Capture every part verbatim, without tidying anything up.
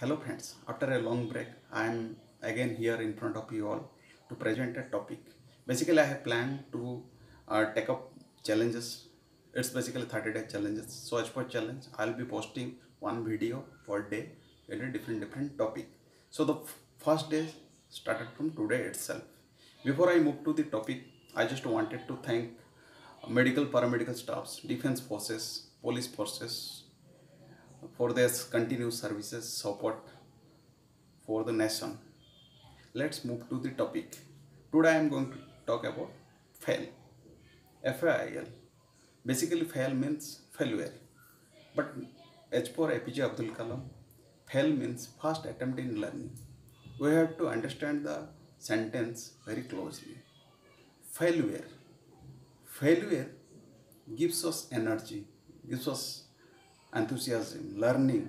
Hello friends, after a long break, I am again here in front of you all to present a topic. Basically, I have planned to uh, take up challenges. It's basically thirty day challenges. So as per challenge, I'll be posting one video per day in a different different topic. So the f- first day started from today itself. Before I move to the topic, I just wanted to thank medical paramedical staffs, defense forces, police forces, for their continuous services support for the nation. Let's move to the topic. Today I am going to talk about fail. F A I L. Basically, fail means failure. But as per A P J Abdul Kalam, fail means first attempt in learning. We have to understand the sentence very closely. Failure. Failure gives us energy, gives us enthusiasm, learning,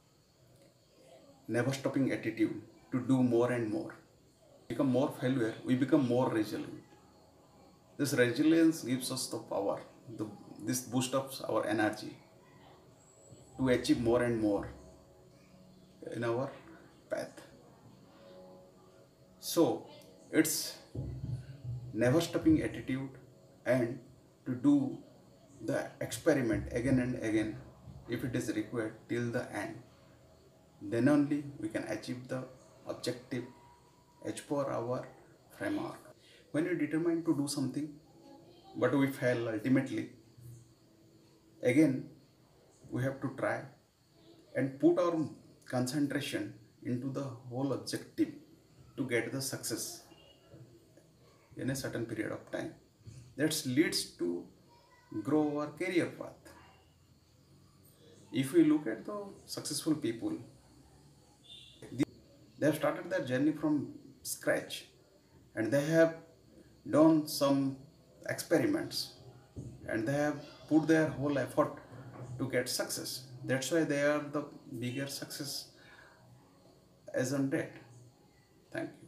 never stopping attitude to do more and more. Become more failure, we become more resilient. This resilience gives us the power, the, this boost up our energy to achieve more and more in our path. So it's never stopping attitude and to do the experiment again and again if it is required till the end. Then only we can achieve the objective as per our framework. When you determine to do something but we fail ultimately, again we have to try and put our concentration into the whole objective to get the success in a certain period of time. That leads to grow our career path. If we look at the successful people, they have started their journey from scratch and they have done some experiments and they have put their whole effort to get success. That's why they are the bigger success as on date. Thank you.